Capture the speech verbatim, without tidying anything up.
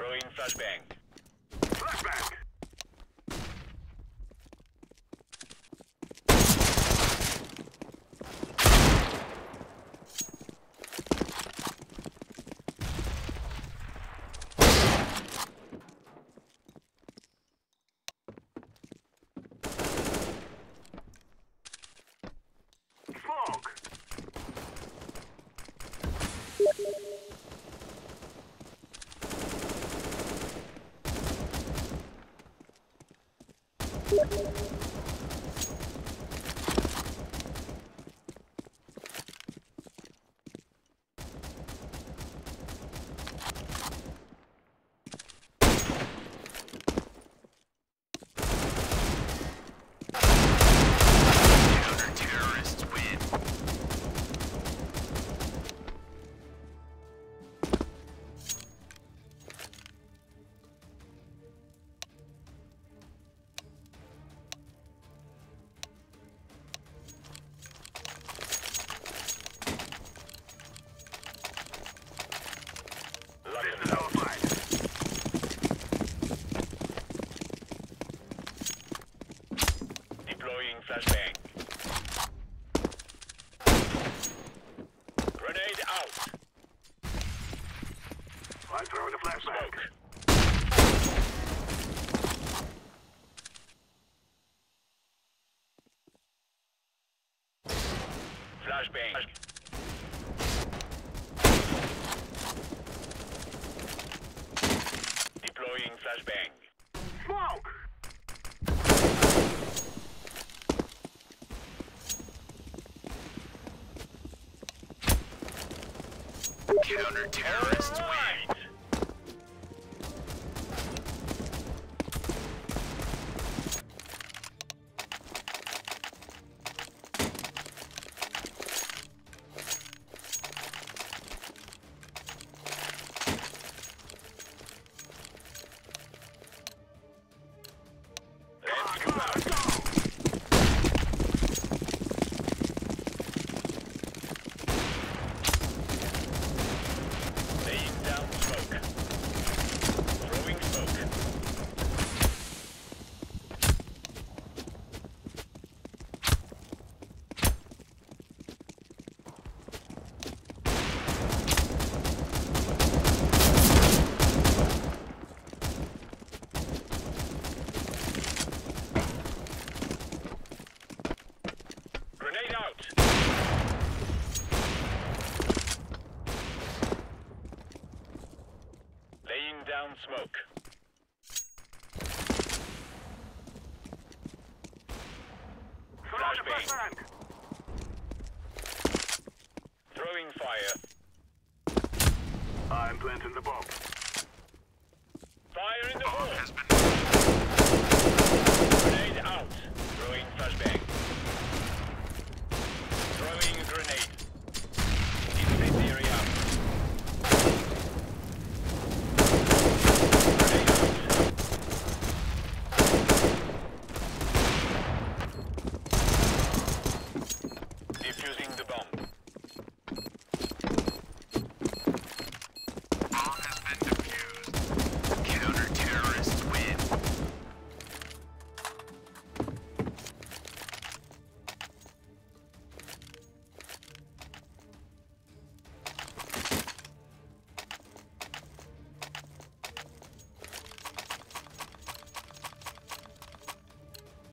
Throwing flashbang. Flashbang! Fog! Counter-terrorists win. This is our fight. Deploying flashbang. Grenade out. I'm throwing a flashbang. Smoke. Flashbang. Deploying flashbang. Smoke! Counter-terrorists win. Let's go out. Laying down smoke. Throwing smoke. Grenade out. Laying down smoke. Throwing a Flashbang. flashbang! Throwing fire. I'm planting the bomb. Fire in the hole. Grenade out. Throwing flashbang. Throwing a grenade.